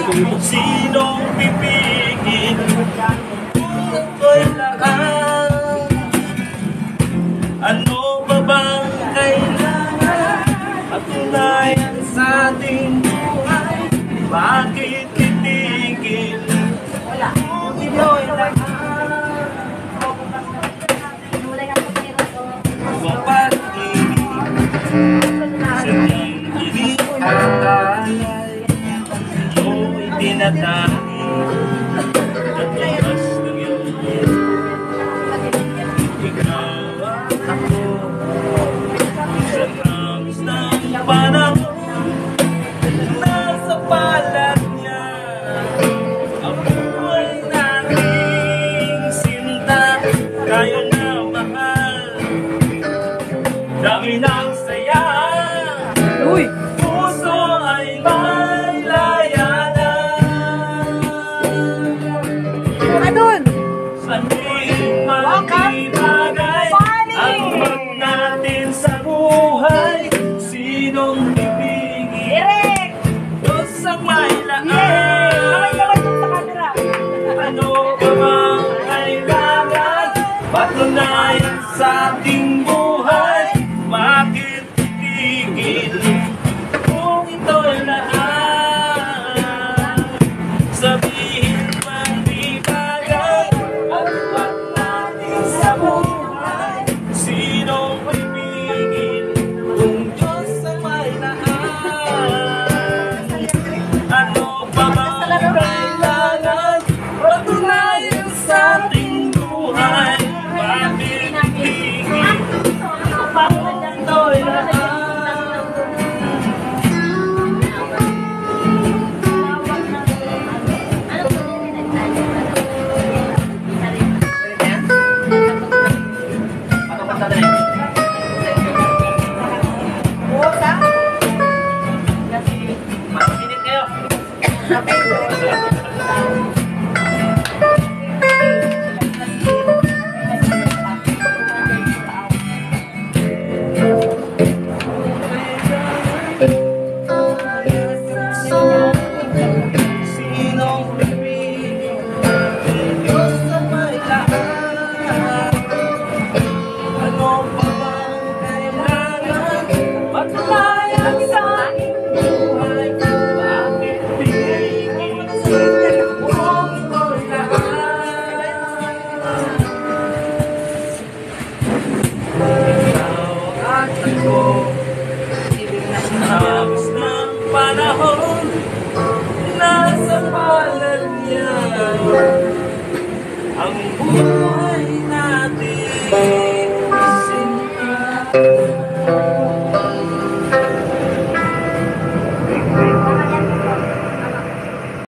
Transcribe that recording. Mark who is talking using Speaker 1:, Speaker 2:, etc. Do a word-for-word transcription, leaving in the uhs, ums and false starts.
Speaker 1: Sinong pipigil kung ako'y lahat? Ano ba bang kailangan patunayan sa ating buhay? Bakit titigil kung ito'y lahat? Kung pag-ibig sa tingin at alay sa'yo'y tinatangin at lakas ng iyong ikaw at ako sa rams ng panahon nasa palad niya ang buhay nating sinta kayo na mahal dami ng saya. Uy! Puso ay may layanan.
Speaker 2: Adun!
Speaker 1: Sandiin magibagay ang pag natin sa buhay. Sinong bibigil?
Speaker 2: Direk!
Speaker 1: Diyos ang may laan.
Speaker 2: Kamay-kamay sa camera.
Speaker 1: Ano ba bang kailangan patunayan sa ating buhay? Bakit titigil kung ito'y lahat? Sabihin mang di bagay at wag natin sa buhay. Sinong pipigil kung Diyos ang may lahat? Ano pa bang kailangan patunayan sa ating buhay? Bakit titigil kung ito'y lahat? Sinong pipigil kung Diyos ang may lahat? Ano pa bang kailangan patunayan sa ating buhay? Bakit titigil kung ito'y lahat? Ikaw at ako, hangos ng panahon nasa palad niya ang buhay natin sinta.